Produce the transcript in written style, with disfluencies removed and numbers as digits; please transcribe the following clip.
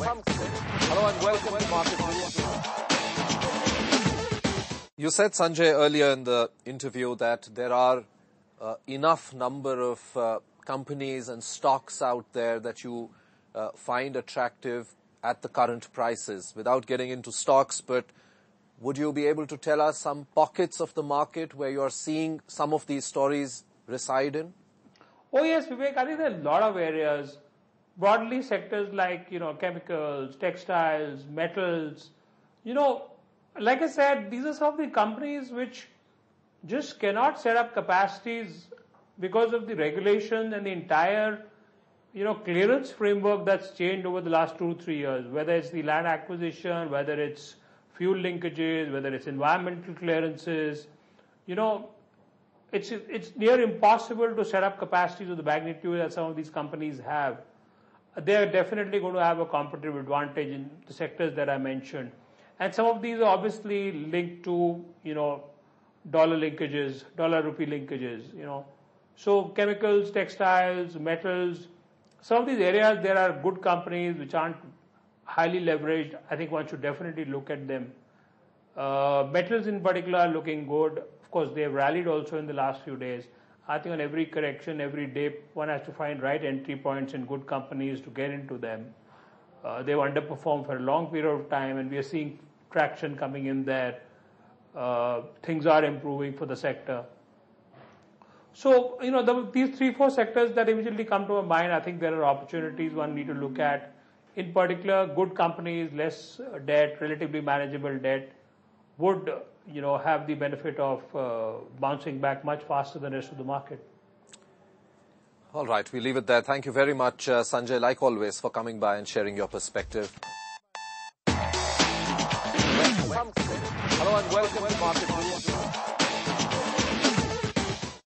Hello and welcome to Market News. You said, Sanjay, earlier in the interview that there are enough number of companies and stocks out there that you find attractive at the current prices. Without getting into stocks, but would you be able to tell us some pockets of the market where you are seeing some of these stories reside in? Oh yes, Vivek, I think there are a lot of areas. Broadly, sectors like, chemicals, textiles, metals. Like I said, these are some of the companies which just cannot set up capacities because of the regulation and the entire, clearance framework that's changed over the last 2-3 years, whether it's the land acquisition, whether it's fuel linkages, whether it's environmental clearances. It's near impossible to set up capacities of the magnitude that some of these companies have. They are definitely going to have a competitive advantage in the sectors that I mentioned. And some of these are obviously linked to, dollar linkages, dollar-rupee linkages, So chemicals, textiles, metals, some of these areas, there are good companies which aren't highly leveraged. I think one should definitely look at them. Metals in particular are looking good. Of course, they have rallied also in the last few days. I think on every correction, every day, one has to find right entry points in good companies to get into them. They've underperformed for a long period of time, and we are seeing traction coming in there. Things are improving for the sector. So, these 3-4 sectors that immediately come to my mind, I think there are opportunities one need to look at. In particular, good companies, less debt, relatively manageable debt, would have the benefit of bouncing back much faster than the rest of the market. All right, we leave it there. Thank you very much, Sanjay, like always, for coming by and sharing your perspective. Hello and welcome to Market News.